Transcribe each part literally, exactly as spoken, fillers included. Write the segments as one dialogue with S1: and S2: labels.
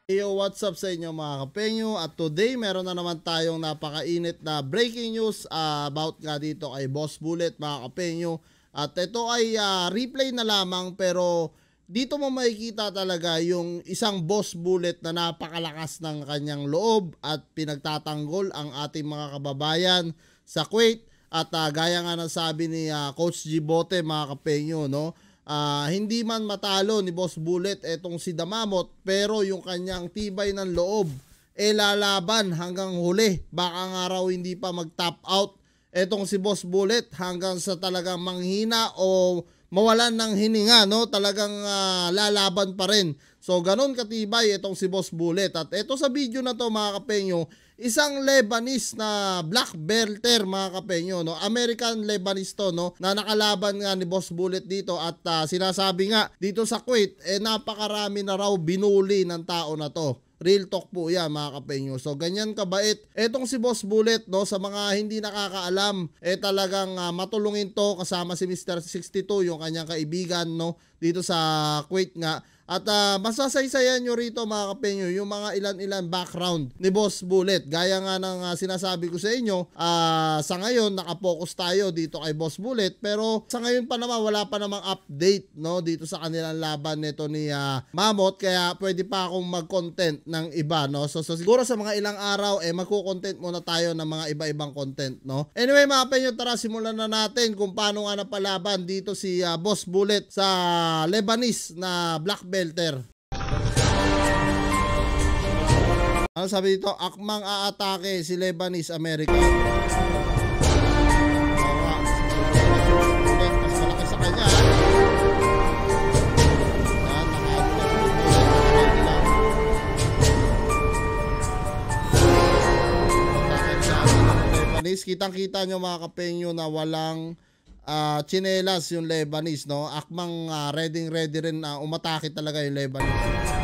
S1: Yo, what's up sa inyo mga kapenyo? At today meron na naman tayong napakainit na breaking news uh, about nga dito kay Boss Bullet mga kapenyo. At ito ay uh, replay na lamang, pero dito mo makikita talaga yung isang Boss Bullet na napakalakas ng kanyang loob at pinagtatanggol ang ating mga kababayan sa Kuwait. At uh, gaya nga ng sabi ni uh, Coach Gibote mga kapenyo, no? Uh, hindi man matalo ni Boss Bullet etong si Damamot, pero yung kanyang tibay ng loob e eh, lalaban hanggang huli. Baka nga raw hindi pa mag-top out etong si Boss Bullet hanggang sa talagang manghina o mawalan ng hininga, no? Talagang uh, lalaban pa rin. So ganun katibay itong si Boss Bullet. At ito sa video na to mga kapenyo, isang Lebanese na black belter mga kapenyo, no? American Lebanese to, no? Na nakalaban nga ni Boss Bullet dito. At uh, sinasabi nga dito sa Kuwait, eh napakarami na raw binuli ng tao na to. Real talk po yan mga kapenyo. So ganyan kabait etong si Boss Bullet, no? Sa mga hindi nakakaalam, eh talagang uh, matulungin to, kasama si Mister sixty-two, yung kanyang kaibigan, no? Dito sa Kuwait nga. At uh, masasaysayan nyo rito mga kapenyo yung mga ilan-ilan background ni Boss Bullet. Gaya nga ng uh, sinasabi ko sa inyo, uh, sa ngayon nakapokus tayo dito kay Boss Bullet, pero sa ngayon pa naman wala pa namang update, no, dito sa kanilang laban nito ni uh, Mamot, kaya pwede pa akong mag-content ng iba, no. So, so siguro sa mga ilang araw eh magko-content muna tayo ng mga iba-ibang content, no. Anyway mga kapenyo, tara simulan na natin kung paano nga napalaban dito si uh, Boss Bullet sa Lebanese na black belter. Ano sabi dito? Akmang aatake si Lebanese American. Mas malaki sa kanya. Lebanese, kitang-kita nyo mga kapenyo na walang Uh, chinelas yung Lebanese, no? Akmang uh, ready ready rin na uh, umatake talaga yung Lebanese.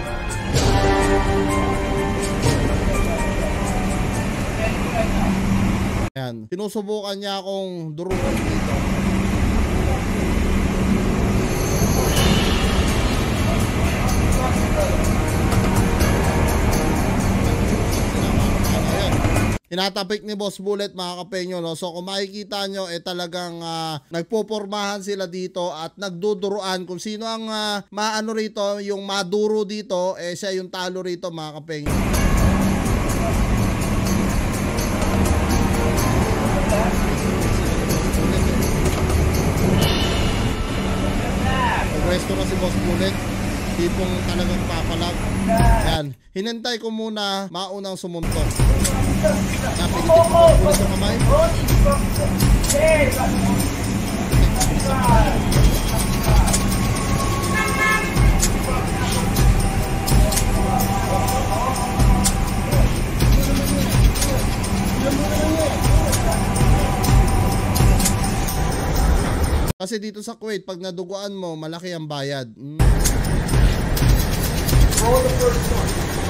S1: Ayan, sinusubukan niya akong durugan dito. Tinatapik ni Boss Bullet mga kapenyo, no? So kung makikita nyo, eh talagang uh, nagpopormahan sila dito at nagduduruan. Kung sino ang uh, maano rito, yung maduro dito, eh siya yung talo rito mga kapenyo. Pwesto na si Boss Bullet, tipong talagang papalag. Ayan, hinintay ko muna maunang sumuntok. Napigitik ko po ulit yung kamay. Kasi dito sa Kuwait, pag naduguan mo, malaki ang bayad. Mm. Roll the first one.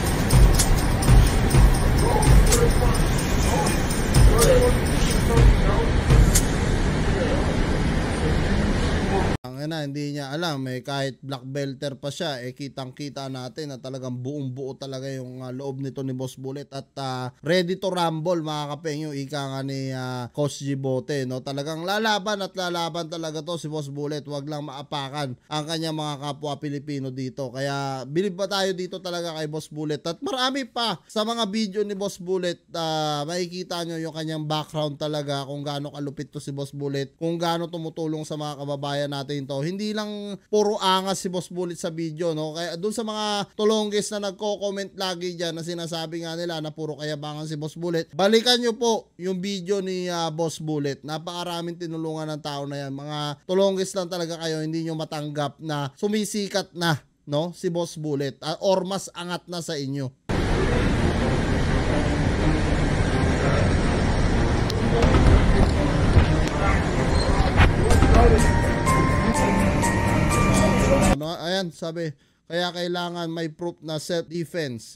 S1: Ang ina, hindi niya alam eh, kahit black belter pa siya, eh kitang kita natin na talagang buong buo talaga yung uh, loob nito ni Boss Bullet. At uh, ready to rumble mga kapenyo, ika nga ni uh, Coach Gibote, no? Talagang lalaban at lalaban talaga to si Boss Bullet. Wag lang maapakan ang kanyang mga kapwa Pilipino dito. Kaya bilib pa tayo dito talaga kay Boss Bullet. At marami pa sa mga video ni Boss Bullet, uh, makikita nyo yung kanyang background talaga, kung gaano kalupit to si Boss Bullet, kung gaano tumutulong sa mga kababayan natin to. Hindi lang puro angas si Boss Bullet sa video, no? Kaya doon sa mga tulonggis na nagko-comment lagi dyan na sinasabi nga nila na puro kayabangan si Boss Bullet, balikan nyo po yung video ni uh, Boss Bullet. Napakaraming tinulungan ng tao na yan. Mga tulonggis lang talaga kayo, hindi nyo matanggap na sumisikat na, no, si Boss Bullet, uh, or mas angat na sa inyo. Ano, ayan, sabi, kaya kailangan may proof na self-defense.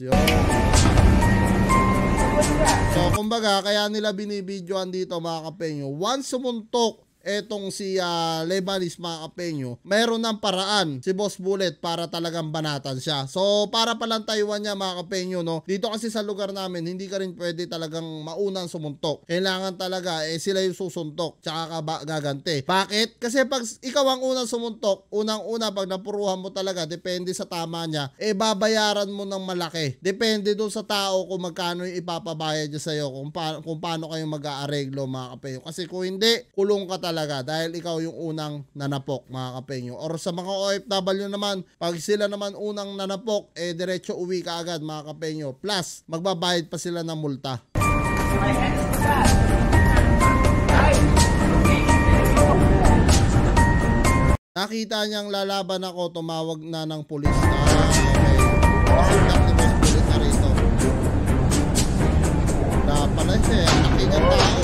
S1: So, kumbaga, kaya nila binibidyoan dito mga kapenyo. Once sumuntok etong si uh, Lebanese mga kapenyo, meron ng paraan si Boss Bullet para talagang banatan siya. So para palantayuan niya mga kapenyo, no, dito kasi sa lugar namin hindi ka rin pwede talagang maunang sumuntok. Kailangan talaga eh sila yung susuntok tsaka ka ba gaganti. Bakit? Kasi pag ikaw ang unang sumuntok, unang-una pag napuruhan mo talaga, depende sa tama niya, eh babayaran mo ng malaki. Depende doon sa tao kung magkano yung ipapabayad niya sa'yo, kung, pa kung paano kayo mag-aareglo mga kapenyo. Kasi kung hindi, kulong ka talaga dahil ikaw yung unang nanapok mga kapenyo. Or sa mga O F W naman, pag sila naman unang nanapok, eh diretso uwi ka agad mga kapenyo. Plus, magbabayad pa sila ng multa. Nakita niyang lalaban ako, tumawag na ng pulis. Ah, okay. Pasundak ni Boss Bullet na rito. Napala siya, laki ng tao.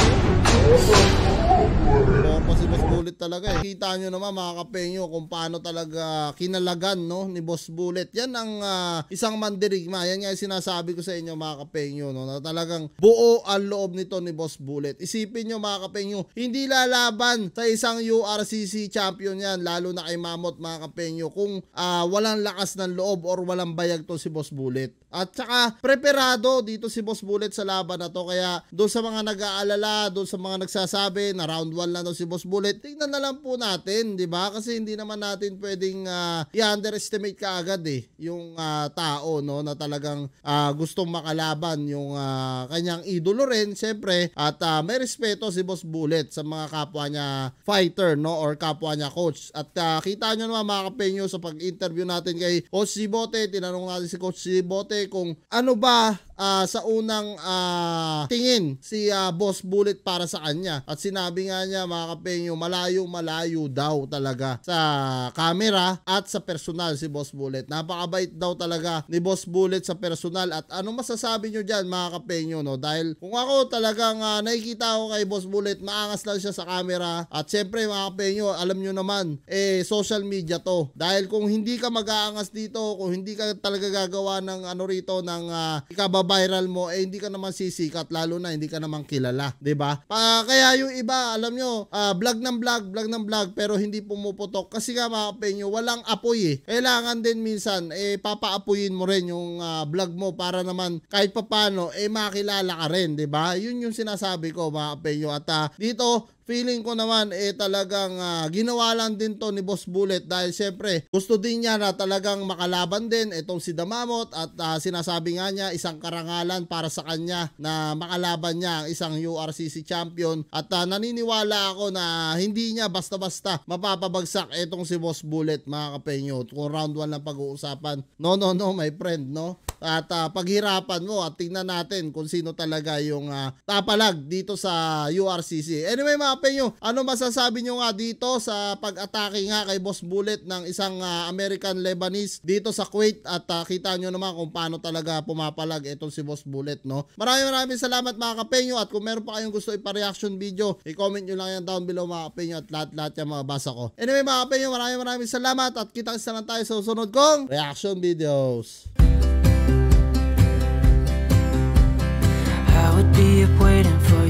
S1: Oo, pa si Boss Bullet talaga eh. Kita nyo naman mga kapenyo kung paano talaga kinalagan, no, ni Boss Bullet. Yan ang uh, isang mandirigma. Yan nga yung sinasabi ko sa inyo mga kapenyo, no, na talagang buo ang loob nito ni Boss Bullet. Isipin nyo mga kapenyo, hindi lalaban sa isang U R C C champion yan, lalo na kay Mammoth mga kapenyo, kung uh, walang lakas ng loob or walang bayag to si Boss Bullet. At saka preparado dito si Boss Bullet sa laban na to. Kaya doon sa mga nag-aalala, doon sa mga nagsasabi na round one lang daw si Boss Bullet, tingnan na lang po natin, di ba? Kasi hindi naman natin pwedeng uh, i-underestimate kaagad eh yung uh, tao, no, na talagang uh, gustong makalaban yung uh, kanyang idolo rin, syempre. At uh, may respeto si Boss Bullet sa mga kapwa niya fighter, no, or kapwa niya coach. At uh, kita nyo naman mga kapenyo sa pag-interview natin kay Coach Sibote, tinanong natin si Coach Sibote kung ano ba uh, sa unang uh, tingin si uh, Boss Bullet para sa kanya. At sinabi nga niya mga kapenyo, malayo malayo daw talaga sa camera at sa personal si Boss Bullet. Napakabait daw talaga ni Boss Bullet sa personal. At ano masasabi nyo dyan mga kapenyo, no? Dahil kung ako talagang uh, nakikita ko kay Boss Bullet, maangas lang siya sa camera. At syempre mga kapenyo, alam nyo naman, eh social media to. Dahil kung hindi ka mag-aangas dito, kung hindi ka talaga gagawa ng ano rito ng uh, ikababiral mo, eh hindi ka naman sisikat, lalo na hindi ka naman kilala, 'di ba? Pa kaya yung iba, alam nyo, uh, vlog ng vlog, vlog ng vlog pero hindi pumuputok kasi nga mga kapenyo, walang apoy eh. Kailangan din minsan eh papaapuyin mo rin yung uh, vlog mo para naman kahit papano eh makilala ka rin, 'di ba? Yun yung sinasabi ko mga kapenyo. At uh, dito feeling ko naman eh talagang uh, ginawa lang din to ni Boss Bullet dahil syempre gusto din niya na talagang makalaban din itong si Mammoth. At uh, sinasabi nga niya isang karangalan para sa kanya na makalaban niya ang isang U R C C champion. At uh, naniniwala ako na hindi niya basta-basta mapapabagsak itong si Boss Bullet mga kapenyo. Kung round one lang pag-uusapan, no no no my friend, no. At uh, paghirapan mo at tingnan natin kung sino talaga yung uh, tapalag dito sa U R C C. Anyway mga kapenyo, ano masasabi nyo nga dito sa pag-atake nga kay Boss Bullet ng isang uh, American Lebanese dito sa Kuwait? At uh, kita nyo naman kung paano talaga pumapalag itong si Boss Bullet, no? Maraming maraming salamat mga kapenyo. At kung meron pa kayong gusto ipa-reaction video, i-comment nyo lang yan down below mga kapenyo at lahat-lahat yan mababasa ko. Anyway mga kapenyo, maraming maraming salamat at kita-kita lang tayo sa susunod kong reaction videos.
S2: I would be up waiting for